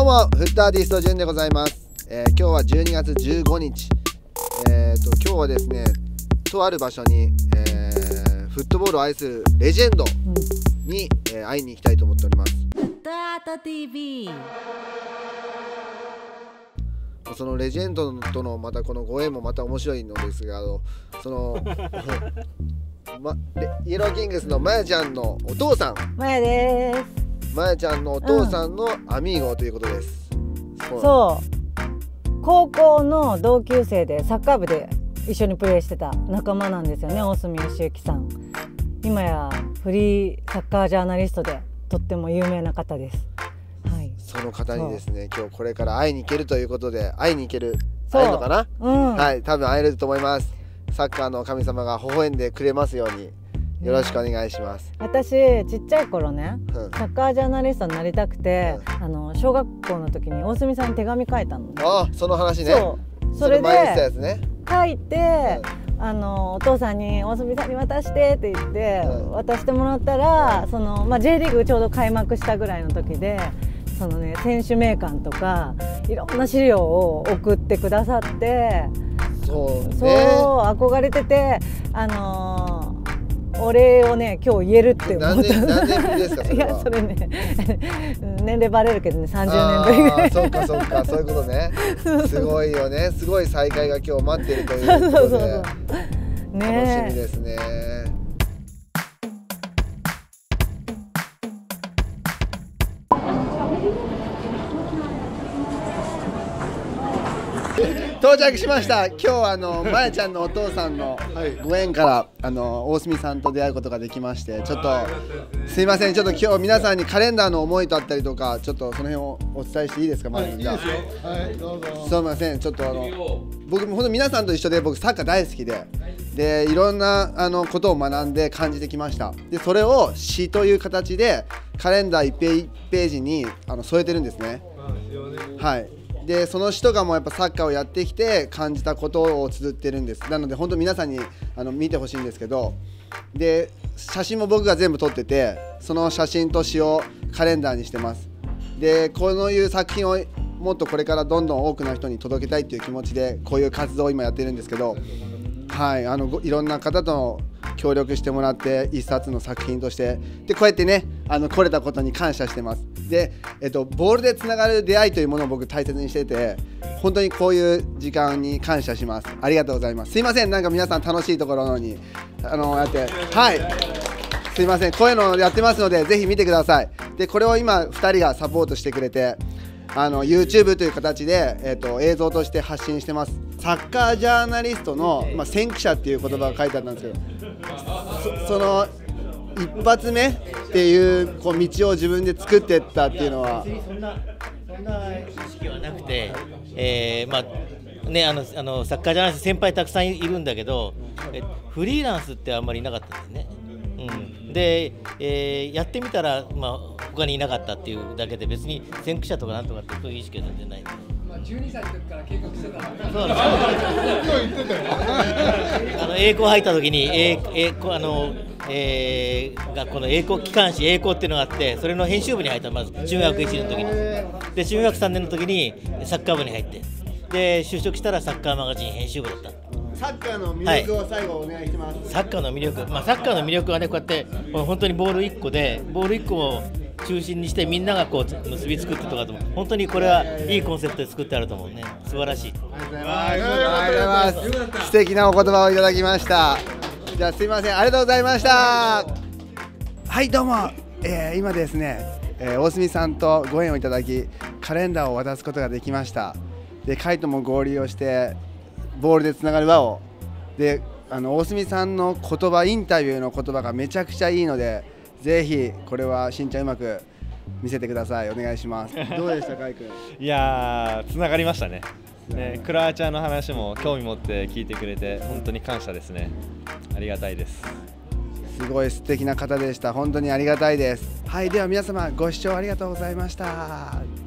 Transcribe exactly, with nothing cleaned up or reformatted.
もフットアーティストじゅんでございます。えー、今日はじゅうにがつじゅうごにち、えー、と今日はですね、とある場所に、えー、フットボールを愛するレジェンドに、うんえー、会いに行きたいと思っております。 フットアート ティーブイ。 そのレジェンドとのまたこのご縁もまた面白いのですが、そのま、イエローキングスのまやちゃんのお父さん、 まやです。 まやちゃんのお父さんのアミーゴということです。 うん、そう高校の同級生でサッカー部で一緒にプレーしてた仲間なんですよね、大隅義行さん。今やフリーサッカージャーナリストでとっても有名な方です。はい、 その方にですね、今日これから会いに行けるということで、会いに行ける、会えるのかな、うん、はい、多分会えると思います。サッカーの神様が微笑んでくれますようによろしくお願いします。 うん、私ちっちゃい頃ね、うん、サッカージャーナリストになりたくて、うん、あの小学校の時に大隅さんに手紙書いたの、ね。 ああ、その話ね。 そう、それでね、 書いて、うん、あのお父さんに大隅さんに渡してって言って、うん、渡してもらったら、そのまあ J リーグちょうど開幕したぐらいの時で、そのね選手名鑑とかいろんな資料を送ってくださって、 そうね、 そう憧れてて、あのー。お礼をね今日言えるって思った。 何年何年ぶりですかそれは。 いやそれね年齢バレるけどね、さんじゅうねんぶりぐらい。 そうかそうか、そういうことね。すごいよね、すごい再会が今日待っているということで、そうそうそう、ね、楽しみですね。到着しました。今日はあのまやちゃんのお父さんのご縁から、はい、あの大隅さんと出会うことができまして、ちょっとすいません、ちょっと今日皆さんにカレンダーの思いとあったりとか、ちょっとその辺をお伝えしていいですか。まず、はい、じゃあ、いいですよ。はい、どうぞ。すいません、ちょっとあの僕も本当皆さんと一緒で、僕サッカー大好きで、でいろんなあのことを学んで感じてきました。でそれを詩という形でカレンダーいちページにあの添えてるんですね。はい。でその人がもうやっぱサッカーをやってきて感じたことを綴ってるんです。なので本当皆さんにあの見てほしいんですけど、で写真も僕が全部撮ってて、その写真と詩をカレンダーにしてます。でこういう作品をもっとこれからどんどん多くの人に届けたいっていう気持ちでこういう活動を今やってるんですけど、はい、あのいろんな方と協力してもらって一冊の作品としてでこうやってねあの来れたことに感謝してます。で、えっと、ボールでつながる出会いというものを僕大切にしてて、本当にこういう時間に感謝します。ありがとうございます。すいません、なんか皆さん楽しいところにあのやってはいすいません、こういうのをやってますのでぜひ見てください。でこれを今ふたりがサポートしてくれて、あの YouTube という形で、えっと、映像として発信してます。サッカージャーナリストの、まあ、先駆者っていう言葉が書いてあったんですけど、そ, その一発目っていうこう道を自分で作っていったっていうのはそんなそんな意識はなくて、えー、まあねあのあのサッカージャーナリスト先輩たくさんいるんだけど、えフリーランスってあんまりいなかったんですね。うん、で、えー、やってみたら、まあ、他にいなかったっていうだけで、別に先駆者とかなんとかってそういう意識は全然ない。 じゅうにさいの時から計画してた。 そうです。あの栄光入った時に栄栄光あの、えー、学校の栄光機関誌栄光っていうのがあって、それの編集部に入った。まず中学いちねんの時に、で中学さんねんの時にサッカー部に入って、で就職したらサッカーマガジン編集部だった。 サッカーの魅力を最後お願いします。 はい、サッカーの魅力、まあサッカーの魅力はね、こうやって本当にボールいっこでボールいっこを中心にしてみんながこう結びつくってとかとも、本当にこれはいいコンセプトで作ってあると思うね。素晴らしい。 ありがとうございます。素敵なお言葉をいただきました。じゃあすいません、ありがとうございました。はいどうも、えー、今ですね、えー、大隅さんとご縁をいただきカレンダーを渡すことができました。でカイとも合流をしてボールでつながる輪をで、あの大隅さんの言葉、インタビューの言葉がめちゃくちゃいいので、ぜひこれはしんちゃんうまく見せてください。お願いします。どうでしたかいくん。 いやー、つながりましたね。ね、クロアチアの話も興味持って聞いてくれて本当に感謝ですね。ありがたいです。 すごい素敵な方でした。本当にありがたいです。はい、では皆様ご視聴ありがとうございました。